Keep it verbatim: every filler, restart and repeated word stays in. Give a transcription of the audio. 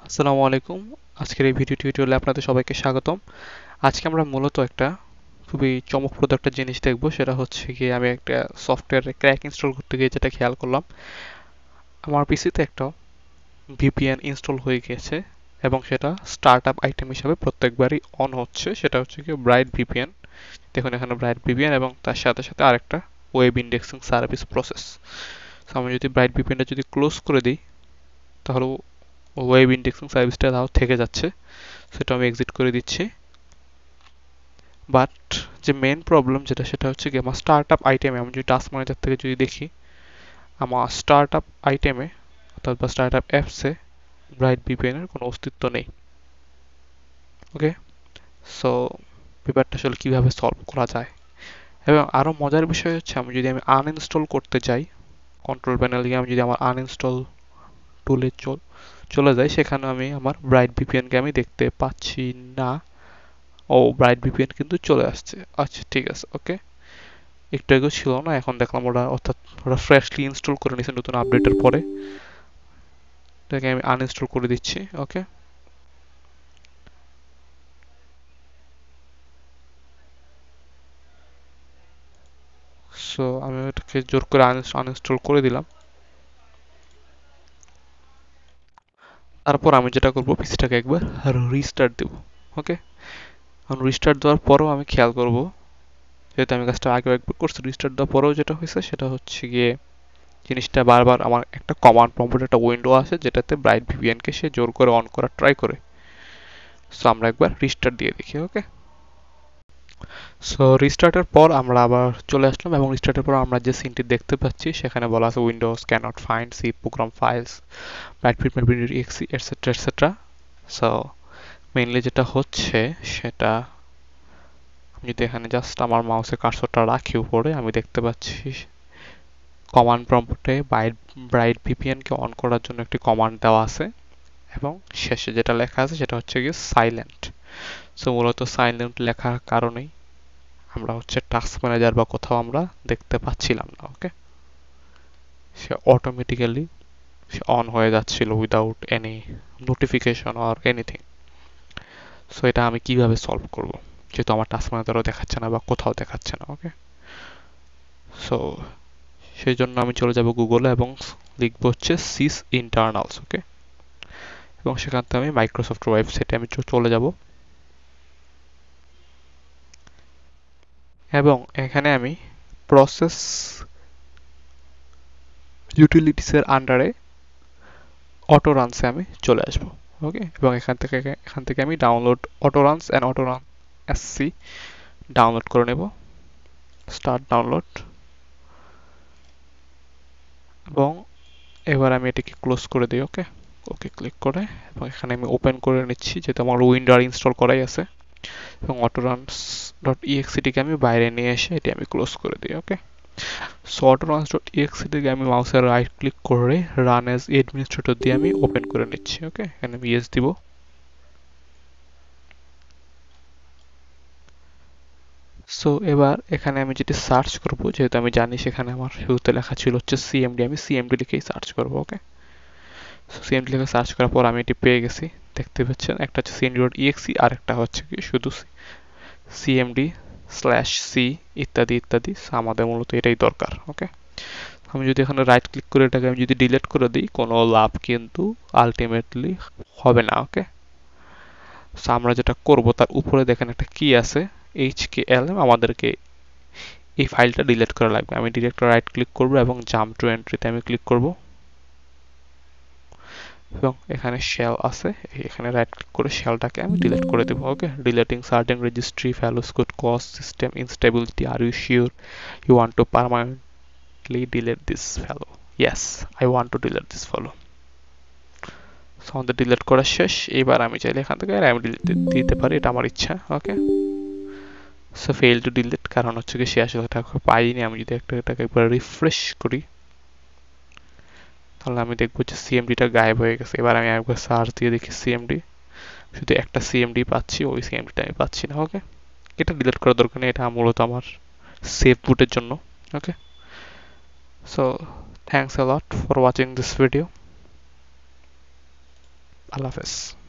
আসসালামু আলাইকুম। আজকের এই ভিডিও টিউটোরিয়ালে আপনাদের সবাইকে স্বাগতম। আজকে আমরা মূলত একটা খুবই চমকপ্রদ একটা জিনিস দেখব, সেটা হচ্ছে গিয়ে আমি একটা সফটওয়্যারে ক্র্যাক ইনস্টল করতে গিয়ে যেটা খেয়াল করলাম, আমার পিসিতে একটা ভিপিএন ইনস্টল হয়ে গিয়েছে এবং সেটা স্টার্টআপ আইটেম হিসাবে প্রত্যেকবারই অন হচ্ছে। সেটা হচ্ছে গিয়ে ব্রাইট ভিপিএন। দেখুন এখানে ব্রাইট ভিপিএন এবং তার সাথে সাথে আরেকটা ওয়েব ইন্ডেক্সিং সার্ভিস প্রসেস। আমি যদি ব্রাইট ভিপিএনটা যদি ক্লোজ করে দিই, তাহলে ওয়েব ইন্ডেক্সিং সার্ভিসটা তাও থেকে যাচ্ছে। সেটা আমি এক্সিট করে দিচ্ছি। বাট যে মেন প্রবলেম যেটা, সেটা হচ্ছে কি আমার স্টার্ট আপ আইটেমে আমি যদি টাস্ক ম্যানেজার থেকে যদি দেখি, আমার স্টার্ট আপ আইটেমে অর্থাৎ বা স্টার্ট আপ অ্যাপসে ব্রাইট ভিপিএন এর কোনো অস্তিত্ব নেই। ওকে, সো ব্যাপারটা আসলে কীভাবে সলভ করা যায়। এবং আরও মজার বিষয় হচ্ছে, আমি যদি আমি আনইনস্টল করতে যাই, কন্ট্রোল প্যানেল গিয়ে আমি যদি আমার আনইনস্টল টুলে চলে যাই, সেখানে আমি আমার ব্রাইট ভিপিএনকে আমি দেখতে পাচ্ছি না। ও, ব্রাইট ভিপিএন কিন্তু চলে আসছে। আচ্ছা ঠিক আছে, ওকে। একটু আগেও ছিল না, এখন দেখলাম ওরা, অর্থাৎ ওরা ফ্রেশলি ইনস্টল করে নিয়েছে নতুন আপডেটের পরে। এটাকে আমি আনইনস্টল করে দিচ্ছি। ওকে, সো আমি এটাকে জোর করে আনইনস্টল করে দিলাম। তারপর আমি যেটা করব, পিসিটাকে একবার রিস্টার্ট দেব। ওকে, এখন রিস্টার্ট দেওয়ার পরেও আমি খেয়াল করব, যেহেতু আমি কাজটা আগে একবার করছি, রিস্টার্ট দেওয়ার পরেও যেটা হয়েছে সেটা হচ্ছে গিয়ে জিনিসটা বারবার আমার একটা কমান্ড প্রম্পটের একটা উইন্ডো আছে, যেটাতে ব্রাইট ভিপিএনকে সে জোর করে অন করার ট্রাই করে। সো আমরা একবার রিস্টার্ট দিয়ে দেখি। ওকে, সো রিস্টার্টের পর আমরা আবার চলে আসলাম এবং রিস্টার্টের পর আমরা যে সিনটি দেখতে পাচ্ছি, সেখানে বলা আছে Windows cannot find C program files Bright VPN exe etcetera etcetera. So mainly যেটা হচ্ছে সেটা, আমি যদি এখানে জাস্ট আমার মাউসের কার্সরটা রাখি উপরে, আমি দেখতে পাচ্ছি কমান্ড প্রম্পটে ব্রাইট ভিপিএনকে অন করার জন্য একটি কমান্ড দেওয়া আছে এবং শেষে যেটা লেখা আছে সেটা হচ্ছে গিয়ে সাইলেন্ট। সো মূলত সাইলেন্ট লেখার কারণেই আমরা হচ্ছে টাস্ক ম্যানেজার বা কোথাও আমরা দেখতে পাচ্ছিলাম না। ওকে, সে অটোমেটিক্যালি সে অন হয়ে যাচ্ছিল without any notification or anything. So এটা আমি কিভাবে সলভ করব, যেহেতু আমার টাস্ক ম্যানেজারও দেখাচ্ছে না বা কোথাও দেখাচ্ছে না। ওকে, সো সেই জন্য আমি চলে যাব গুগলে এবং লিখব হচ্ছে সিস ইন্টারনালস। ওকে, এবং সেখান থেকে আমি মাইক্রোসফটের ওয়েবসাইটে আমি চলে যাব এবং এখানে আমি প্রসেস ইউটিলিটিসের আন্ডারে অটো রানসে আমি চলে আসব। ওকে, এবং এখান থেকে এখান থেকে আমি download Autoruns and Autorunsc download করে নেব। স্টার্ট ডাউনলোড, এবং এবার আমি এটাকে ক্লোজ করে দিই। ওকে, ওকে ক্লিক করে এবং এখানে আমি ওপেন করে নিচ্ছি, যেহেতু আমার উইন্ডো ইনস্টল করাই আছে। এবং অটো রানস ডট ইএক্সিটিকে আমি বাইরে নিয়ে এসে এটি আমি ক্লোজ করে দিই। Okay, so Autoruns dot exe থেকে আমি মাউসের রাইট ক্লিক করে রান এজ অ্যাডমিনিস্ট্রেটর দিয়ে আমি ওপেন করে নিচ্ছি। ওকে, এখানে আমি ইয়েস দিব। সো এবার এখানে আমি যেটি সার্চ করব, যেহেতু আমি জানি সেখানে আমার শুরুতে লেখা ছিল হচ্ছে সিএমডি, আমি সিএমডি লিখেই সার্চ করব। ওকে, সো সিএমডি লিখে সার্চ করার পর আমি এটি পেয়ে গেছি। দেখতে পাচ্ছেন একটা হচ্ছে সিএমডি ডট ইএক্সি আর একটা হচ্ছে কি শুধু সিএমডি স্ল্যাশ সি ইত্যাদি ইত্যাদি। আমাদের মূলত এটাই দরকার। ওকে, আমি যদি এখানে রাইট ক্লিক করে এটাকে আমি যদি ডিলিট করে দিই, কোনো লাভ কিন্তু আলটিমেটলি হবে না। ওকে, সো আমরা যেটা করব, তার উপরে দেখেন একটা কি আছে, এইচ কে এল এম, আমাদেরকে এই ফাইলটা ডিলিট করা লাগবে। আমি ডিরেক্ট রাইট ক্লিক করব এবং জাম্প টু এন্ট্রিতে আমি ক্লিক করব এবং এখানে শেল আছে, এখানে রাইট ক্লিক করে শেলটাকে আমি ডিলিট করে দেবো। Okay, deleting certain registry values could cause system instability, are you sure you want to permanently delete this value? Yes, I want to delete this value. So আমাদের delete করা শেষ। এবার আমি চাইলে এখান থেকে আমি ডিলিট দিতে পারি, এটা আমার ইচ্ছা। Okay, so fail to delete, কারণ হচ্ছে কি সে আসলে টাকা পাইনি। আমি যদি একটা এটাকে একবার রিফ্রেশ করি, তাহলে আমি দেখবো যে সিএমডিটা গায়েব হয়ে গেছে। এবার আমি একবার সার্চ দিয়ে দেখি সিএমডি, শুধু একটা সিএমডি পাচ্ছি, ওই সিএমডিটা আমি পাচ্ছি না। ওকে, এটা ডিলিট করার দরকার নেই, এটা মূলত আমার সেভ বুটের জন্য। Okay, so thanks a lot for watching this video. আল্লাহ হাফেজ।